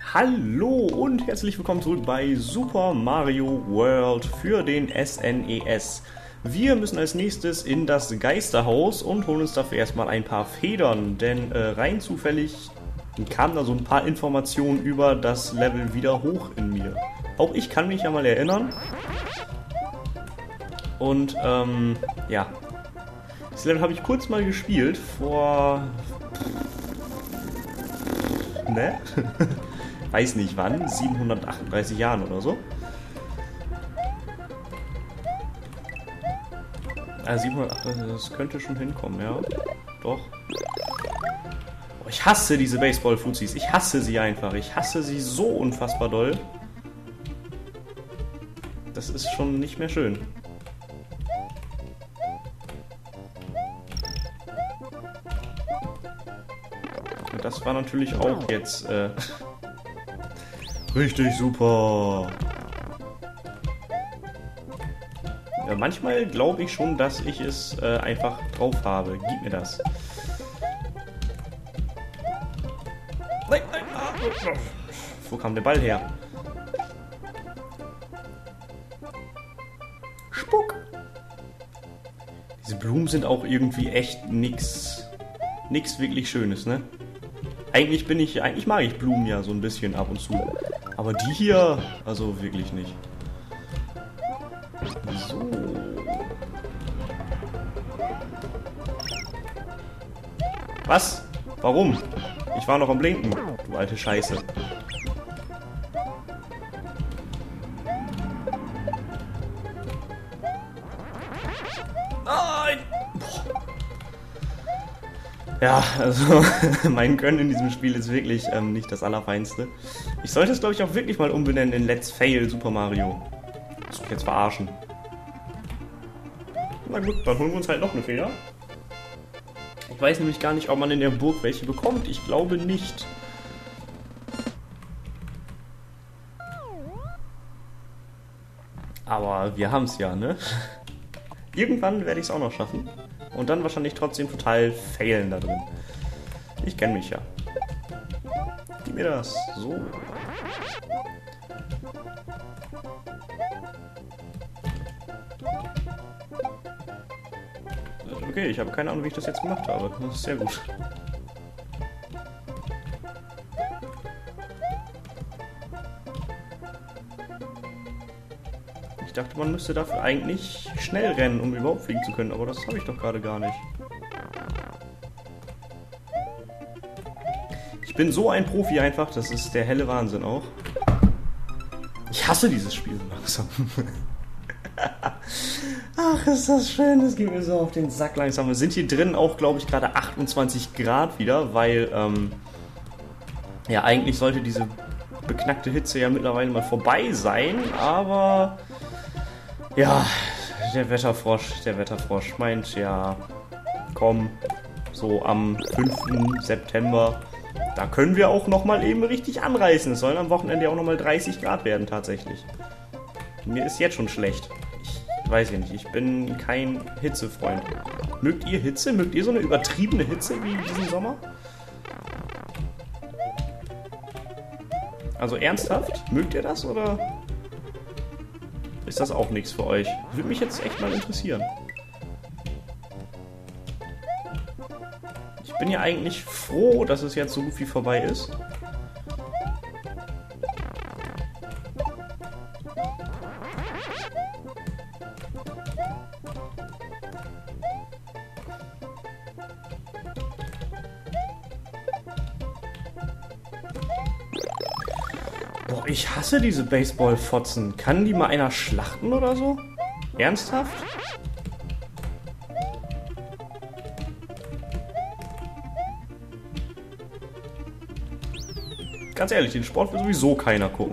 Hallo und herzlich willkommen zurück bei Super Mario World für den SNES. Wir müssen als nächstes in das Geisterhaus und holen uns dafür erstmal ein paar Federn, denn rein zufällig kamen da so ein paar Informationen über das Level wieder hoch in mir. Auch ich kann mich ja mal erinnern. Und ja, das Level habe ich kurz mal gespielt vor... ne? Weiß nicht wann, 738 Jahren oder so. 738, das könnte schon hinkommen, ja. Doch. Oh, ich hasse diese Baseball-Fuzis. Ich hasse sie einfach. Ich hasse sie so unfassbar doll. Das ist schon nicht mehr schön. Und das war natürlich auch jetzt... richtig super. Ja, manchmal glaube ich schon, dass ich es einfach drauf habe. Gib mir das. Nein, nein. Wo kam der Ball her? Spuck. Diese Blumen sind auch irgendwie echt nix wirklich Schönes, ne? Eigentlich mag ich Blumen ja so ein bisschen ab und zu. Aber die hier, also wirklich nicht. So. Was? Warum? Ich war noch am Blinken, du alte Scheiße. Nein! Boah. Ja, also mein Können in diesem Spiel ist wirklich nicht das Allerfeinste. Ich sollte es, glaube ich, auch wirklich mal umbenennen in Let's Fail Super Mario. Das muss ich jetzt verarschen. Na gut, dann holen wir uns halt noch eine Feder. Ich weiß nämlich gar nicht, ob man in der Burg welche bekommt. Ich glaube nicht. Aber wir haben es ja, ne? Irgendwann werde ich es auch noch schaffen. Und dann wahrscheinlich trotzdem total failen da drin. Ich kenne mich ja. Gib mir das. So. Okay, ich habe keine Ahnung, wie ich das jetzt gemacht habe. Das ist sehr gut. Ich dachte, man müsste dafür eigentlich schnell rennen, um überhaupt fliegen zu können, aber das habe ich doch gerade gar nicht. Ich bin so ein Profi einfach, das ist der helle Wahnsinn auch. Ich hasse dieses Spiel langsam. Ach, ist das schön, das geht mir so auf den Sack langsam. Wir sind hier drin auch, glaube ich, gerade 28 Grad wieder, weil, ja, eigentlich sollte diese beknackte Hitze ja mittlerweile mal vorbei sein, aber, ja, der Wetterfrosch meint, ja, komm, so am 5. September, da können wir auch nochmal eben richtig anreißen. Es sollen am Wochenende ja auch nochmal 30 Grad werden, tatsächlich. Mir ist jetzt schon schlecht. Weiß ich nicht, ich bin kein Hitzefreund. Mögt ihr Hitze? Mögt ihr so eine übertriebene Hitze wie diesen Sommer? Also ernsthaft? Mögt ihr das oder ist das auch nichts für euch? Würde mich jetzt echt mal interessieren. Ich bin ja eigentlich froh, dass es jetzt so gut wie vorbei ist. Boah, ich hasse diese Baseball-Fotzen. Kann die mal einer schlachten oder so? Ernsthaft? Ganz ehrlich, den Sport will sowieso keiner gucken.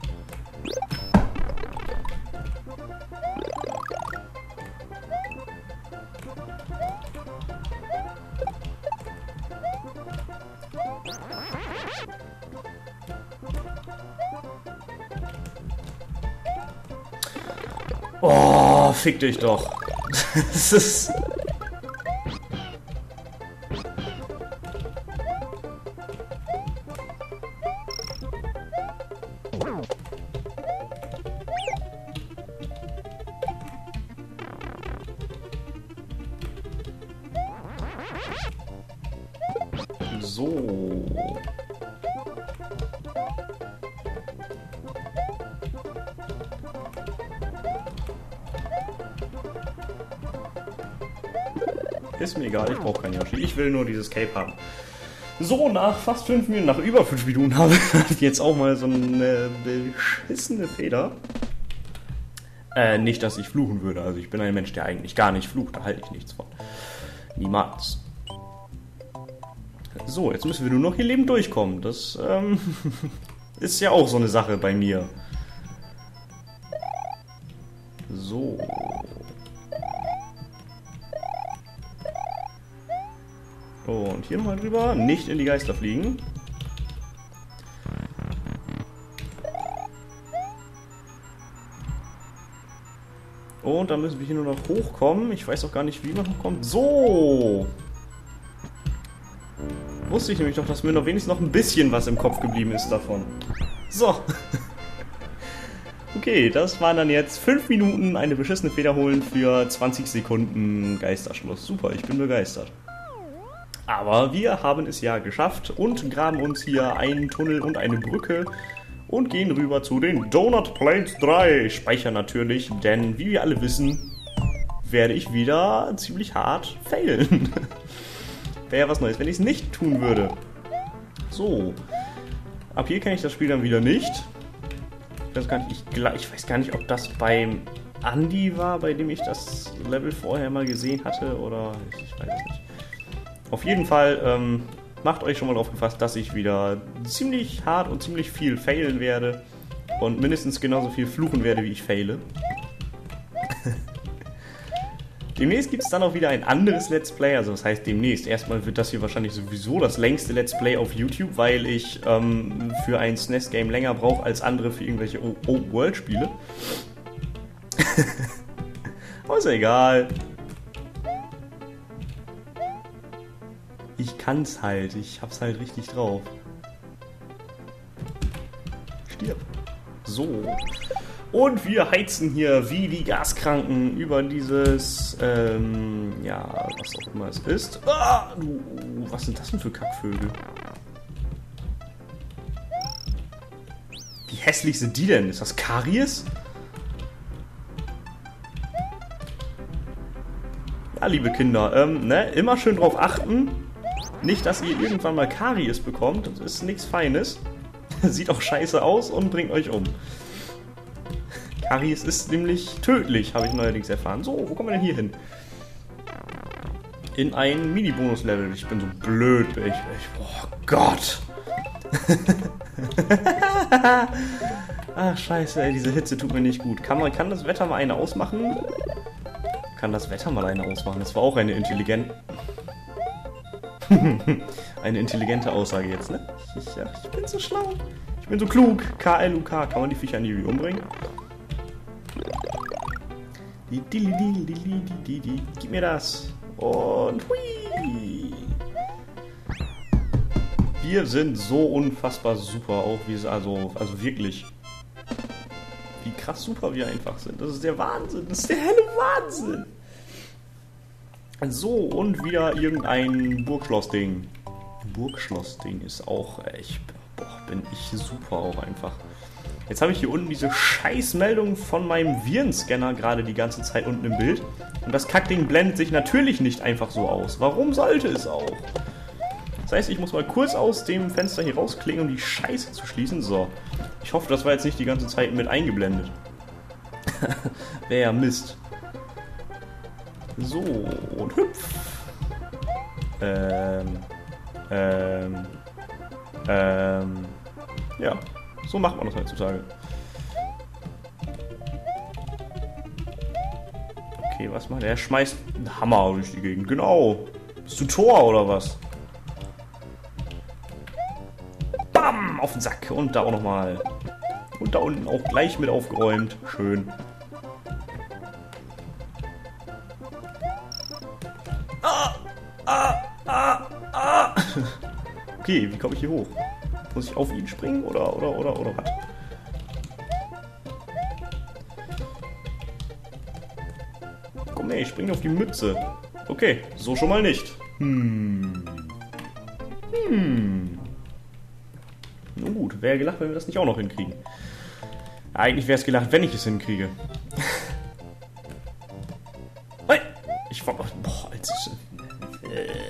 Oh, fick dich doch. Das ist... So. Ist mir egal, ich brauche keinen Yoshi. Ich will nur dieses Cape haben. So, nach fast 5 Minuten, nach über 5 Minuten habe ich jetzt auch mal so eine beschissene Feder. Nicht, dass ich fluchen würde. Also ich bin ein Mensch, der eigentlich gar nicht flucht. Da halte ich nichts von. Niemals. So, jetzt müssen wir nur noch hier lebend durchkommen. Das ist ja auch so eine Sache bei mir. So. Und hier nochmal drüber. Nicht in die Geister fliegen. Und dann müssen wir hier nur noch hochkommen. Ich weiß auch gar nicht, wie man hochkommt. So! Wusste ich nämlich doch, dass mir noch wenigstens noch ein bisschen was im Kopf geblieben ist davon. So. Okay, das waren dann jetzt 5 Minuten eine beschissene Feder holen für 20 Sekunden Geisterschluss. Super, ich bin begeistert. Aber wir haben es ja geschafft und graben uns hier einen Tunnel und eine Brücke und gehen rüber zu den Donut Plains 3. Speichern natürlich, denn wie wir alle wissen, werde ich wieder ziemlich hart failen. Wäre ja was Neues, wenn ich es nicht tun würde. So. Ab hier kenne ich das Spiel dann wieder nicht. Ich weiß gar nicht, ob das beim Andi war, bei dem ich das Level vorher mal gesehen hatte, oder ich weiß es nicht. Auf jeden Fall macht euch schon mal drauf gefasst, dass ich wieder ziemlich hart und ziemlich viel failen werde und mindestens genauso viel fluchen werde, wie ich faile. Demnächst gibt es dann auch wieder ein anderes Let's Play, also das heißt demnächst. Erstmal wird das hier wahrscheinlich sowieso das längste Let's Play auf YouTube, weil ich für ein SNES-Game länger brauche als andere für irgendwelche Open-World-Spiele. Aber ist ja egal. Ich kann's halt, ich hab's halt richtig drauf. Stirb. So. Und wir heizen hier wie die Gaskranken über dieses, ja, was auch immer es ist. Ah, was sind das denn für Kackvögel? Wie hässlich sind die denn? Ist das Karies? Ja, liebe Kinder, ne, immer schön drauf achten. Nicht, dass ihr irgendwann mal Karies bekommt. Das ist nichts Feines. Sieht auch scheiße aus und bringt euch um. Karies ist nämlich tödlich, habe ich neuerdings erfahren. So, wo kommen wir denn hier hin? In ein Mini-Bonus-Level. Ich bin so blöd. Oh Gott. Ach, scheiße, ey, diese Hitze tut mir nicht gut. Kann das Wetter mal eine ausmachen? Kann das Wetter mal eine ausmachen? Das war auch eine intelligente Aussage jetzt, ne? Ich bin so schlau. Ich bin so klug. K-L-U-K. Kann man die Viecher nie umbringen? Gib mir das. Und hui. Wir sind so unfassbar super, auch wie es also wirklich. Wie krass super wir einfach sind. Das ist der Wahnsinn. Das ist der helle Wahnsinn. So, und wieder irgendein Burgschloss-Ding. Burgschloss-Ding ist auch echt. Boah, bin ich super auch einfach. Jetzt habe ich hier unten diese Scheißmeldung von meinem Virenscanner gerade die ganze Zeit unten im Bild. Und das Kackding blendet sich natürlich nicht einfach so aus. Warum sollte es auch? Das heißt, ich muss mal kurz aus dem Fenster hier rausklicken, um die Scheiße zu schließen. So. Ich hoffe, das war jetzt nicht die ganze Zeit mit eingeblendet. Wäre ja Mist. So, und hüpf. Ja, so macht man das heutzutage. Okay, was macht der? Er schmeißt einen Hammer durch die Gegend. Genau. Bist du Tor oder was? Bam! Auf den Sack. Und da auch nochmal. Und da unten auch gleich mit aufgeräumt. Schön. Okay, wie komme ich hier hoch? Muss ich auf ihn springen oder was? Komm, nee, ich springe auf die Mütze. Okay, so schon mal nicht. Nun gut, wäre gelacht, wenn wir das nicht auch noch hinkriegen. Eigentlich wäre es gelacht, wenn ich es hinkriege. Ich war... Boah, als...